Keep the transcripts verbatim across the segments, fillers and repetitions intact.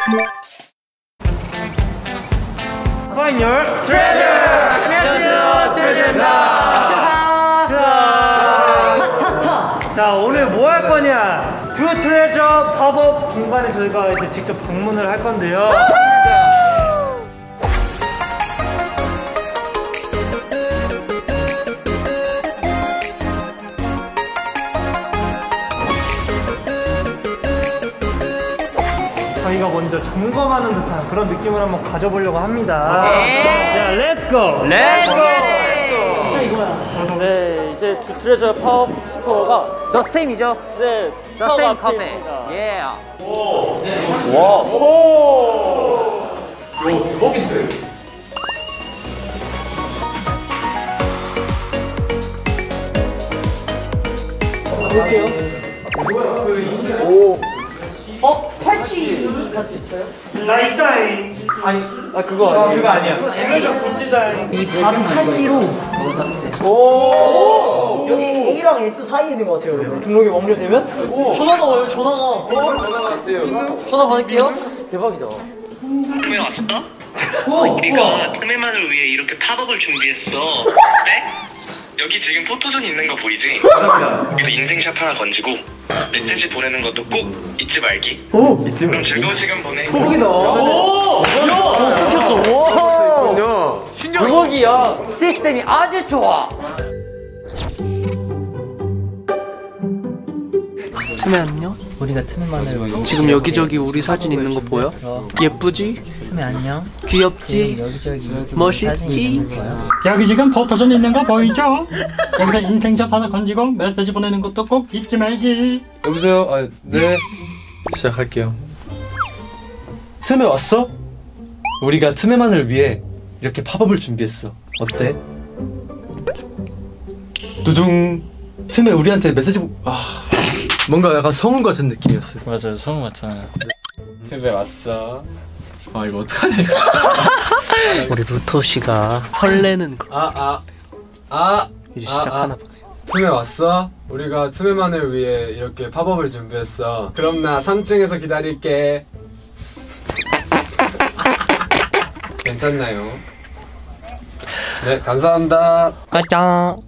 Find your treasure! 안녕하세요, 트레저입니다. 차차차! 자, 오늘 뭐 할 거냐? 두 트레저 팝업 공간에 저희가 이제 직접 방문을 할 건데요. 저희가 먼저 점검하는 듯한 그런 느낌을 한번 가져보려고 합니다. 자, 렛츠고! 렛츠고! 진짜 이거야. 네, 이제 두 트레저 파워 스토어가 더 스테임이죠? 네, 더 스테임 컴백. 예. 와. 오! 이거 대박인데? 볼게요. 오. 어? 팔찌 할수 있어요? 라이다잉! 아니, 아 그거 아니에요. 아, 그거 아니야. 트레저 굿즈다잉! 이 바로 팔찌로 오. 여기 A랑 S 사이에 있는 것 같아요, 여러분. 등록이 완료되면 전화가 와요. 전화가. 전화가 왔대요. 전화 받을게요. 대박이다. 틈에 왔어? 우리가 틈에만을 위해 이렇게 팝업을 준비했어. 네? 여기 지금 포토존 있는 거 보이지? 여기서 인생샷 하나 건지고 메시지 보내는 것도 꼭 잊지 말기. 오! 잊지 말기. 그럼 즐거운 시간 보내. 대박이다. 오! 야! 끊겼어. 와! 대박이야. 시스템이 아주 좋아. 틈에 안녕? 우리가 트는만을 지금 여기저기 우리 사진 있는 거 보여? 예쁘지? 틈에 안녕. 귀엽지? 여기저기 멋있지? 여기 지금 포토존 있는 거 보이죠? 여기서 인생샷 하나 건지고 메시지 보내는 것도 꼭 잊지 말기. 여보세요? 아, 네. 시작할게요. 틈에 왔어? 우리가 틈에만을 위해 이렇게 팝업을 준비했어. 어때? 두둥. 틈에 우리한테 메시지 보... 아... 뭔가 약간 성운 같은 느낌이었어요. 맞아요, 성우 맞잖아요. 틈에 왔어. 아, 이거 어떡하냐 이거. 우리 루토 씨가 설레는 거 아, 아. 아. 이제 아, 시작하나 아. 보네요. 틈에 왔어? 우리가 틈에만을 위해 이렇게 팝업을 준비했어. 그럼 나 삼 층에서 기다릴게. 괜찮나요? 네, 감사합니다. 가짱.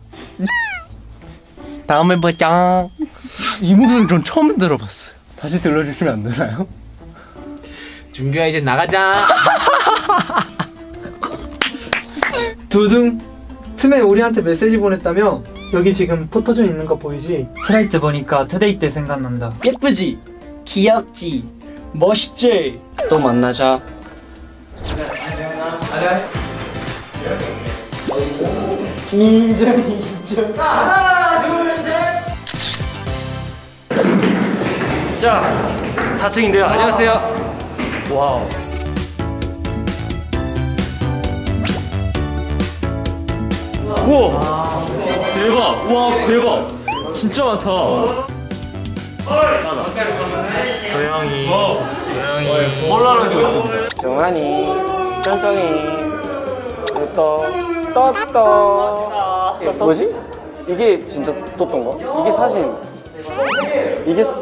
다음에 보자. 이 목소리 전 처음 들어봤어요. 다시 들려주시면 안 되나요? 준규야 이제 나가자. 두둥. 틈에 우리한테 메시지 보냈다며? 여기 지금 포토존 있는 거 보이지? 트라이트 보니까 투데이 때 생각난다. 예쁘지? 귀엽지? 멋있지? 또 만나자. 인정 인정. 하나 둘 셋. 자, 사 층인데요. 안녕하세요. 와우. 우와! 대박. 와 대박. 진짜 많다. 조용히. 조용히. 폴라로이드 있어. 정한이, 짠짱이, 떠, 떠떠. 이게 뭐지? 이게 진짜 떴던 거? 이게 사진. 이게 사...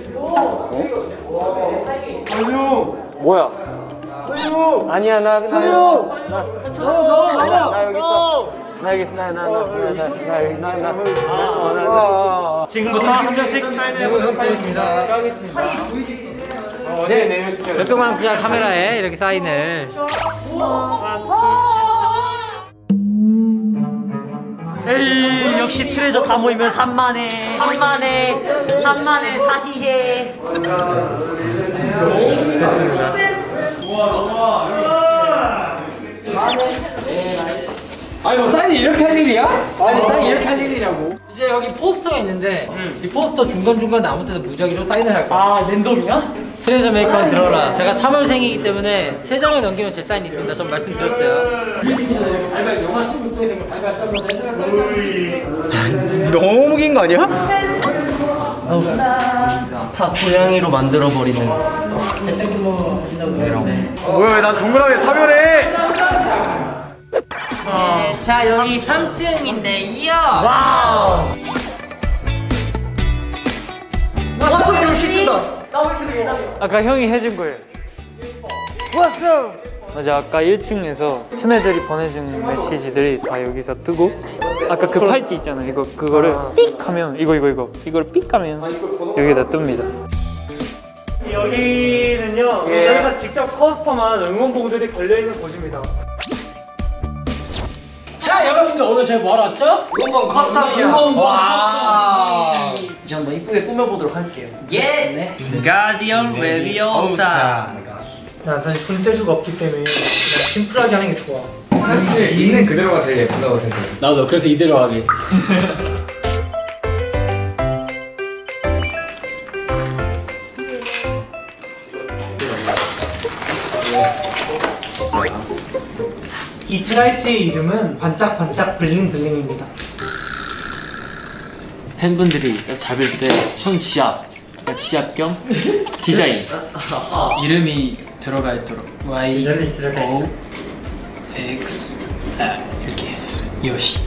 어? 뭐야? 아니야 나 나. 나. 나 여기 있어. 나 여기 있어. 나 나 나 나 여기 나 나. 지금부터 한 명씩 하겠습니다. 네, 몇 명만 그냥 카메라에 이렇게 사인을. 에이 역시 트레저 다 모이면 산만해. 산만해. 산만해 사희해. 아니 뭐 사인이 이렇게 할 일이야? 아니 사인 이렇게 할 일이냐고. 이제 여기 포스터가 있는데 이 포스터 중간중간에 아무 때나 무작위로 사인을 할 거야. 아 랜덤이야? 트레저 메이커는 들어라. 제가 삼월생이기 때문에 세 장을 넘기면 제 사인이 있습니다. 전 말씀드렸어요. 너무 긴 거 아니야? 다 고양이로 만들어버리는. 뭐야, 난 동그라미에 차별해! 네, 자 여기 삼 층인데 이야. 와우. 와, 소리 시킨다. 아까 형이 해준 거예요. 왔어. 맞아, 아까 일 층에서 틈애들이 보내준 메시지들이 다 여기서 뜨고 아까 그 팔찌 있잖아. 이거 그거를 삑 하면 이거 이거 이거 이걸 삑 하면 여기다 뜹니다. 여기는요 예. 저희가 직접 커스텀한 응원봉들이 걸려있는 곳입니다. 자 여러분들 오늘 저희 뭐하러 왔죠? 응원봉 커스텀이요. 응원봉 커스텀. 이제 한번 이쁘게 꾸며보도록 할게요. 예. 네. 가디언 레비오사. 난 사실 손재주가 없기 때문에 그냥 심플하게 하는 게 좋아. 사실 있는 그대로가 제일 예쁘다고 생각해요. 나도 그래서 이대로 하게. 이트라이트의 이름은 반짝반짝 블링블링입니다. 팬분들이 잡을 때 손 지압, 지압 겸 디자인 이름이 들어가 있도록 Y 이름이 들어가 O X R 이렇게 해서 요시.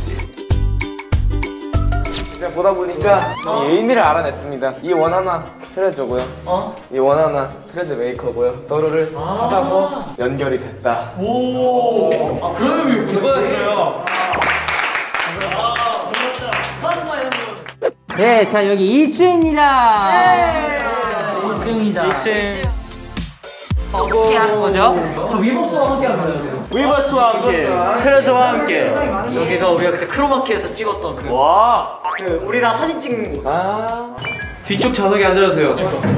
제가 보다 보니까 이 애인이를 알아냈습니다. 이 원 하나 트레저고요. 어? 이 원 하나 트레저 메이커고요. 떠루를 하자고 연결이 됐다. 오. 아 그런 의미 그거였어요. 네, 자 여기 일 층입니다. 일 층이다. 이 층 어떻게 하는 거죠? 저 위버스와 함께 하는 거예요. 위버스와 함께 트레저와 함께 여기가 우리가 그때 크로마키에서 찍었던 그 와. 그 우리랑 사진 찍는 곳. 아. 뒤쪽 좌석에 앉아주세요.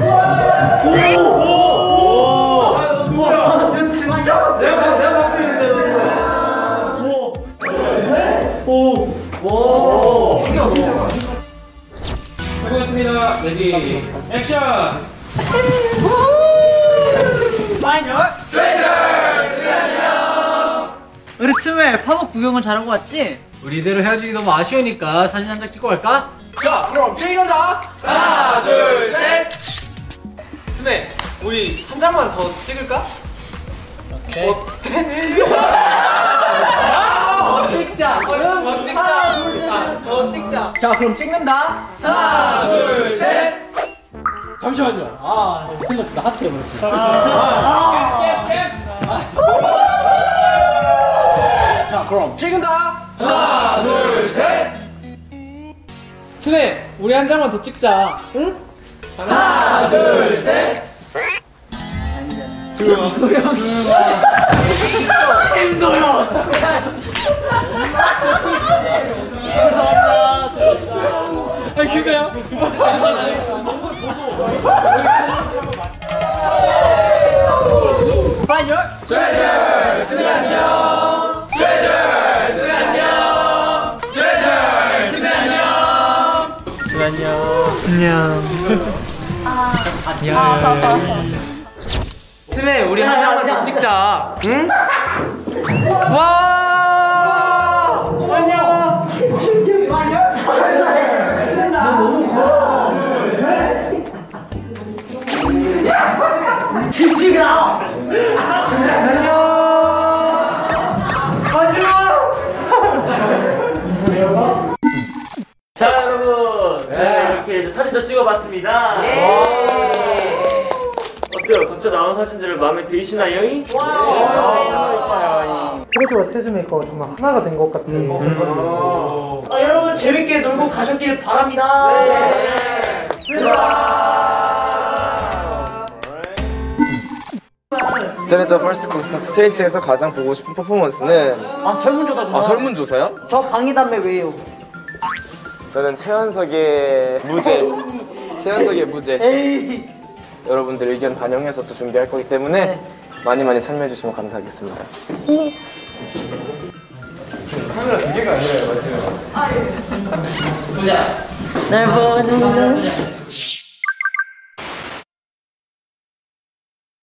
진짜? 내가 내가 박수했는데. 오. 오. 수고했습니다. 레디 액션. 우리 틈에 팝업 구경을 잘한 거 같지? 우리 이대로 헤어지기 너무 아쉬우니까 사진 한 장 찍고 갈까? 자 그럼 찍는다. 하나 둘 셋. 틈에 우리 한 장만 더 찍을까? 오케이. 더 찍자. 그럼 더 찍자. 하나 둘 셋. 더 찍자. 자 그럼 찍는다. 하나 둘 셋. 잠시만요. 아 생각보다 하트 해버렸어. 자 그럼 찍은다. 하나 둘 셋. 틈에 우리 한 장만 더 찍자. 응? 하나 둘 셋. 죄송합니다. 죄송합니다. 아니 그거요? 파이널 트레저 트레 안녕 트레저 트레 안녕 트레저 트레 안녕 트레 안녕 안녕 틈에 우리 한 장만 더 찍자. 응? 와! 안녕. 김치가. 안녕. 자 여러분, 네, 이렇게 이제 사진도 찍어봤습니다. 어때요? 각자 나온 사진들을 마음에 드시나요? 트레저와 트레저메이커가 정말 하나가 된 것 같아요. 아, 여러분 재밌게 놀고 가셨길 바랍니다. 네. 트레저 퍼스트 콘서트 트레이스에서 가장 보고 싶은 퍼포먼스는 아 설문조사구나. 아 설문조사요? 저 방해담배 왜요? 저는 최현석의 무죄 최현석의 무죄 에이. 여러분들 의견 반영해서 또 준비할 거기 때문에 네. 많이 많이 참여해 주시면 감사하겠습니다. 카메라 두 개가 아니라요, 맞죠? 날 보는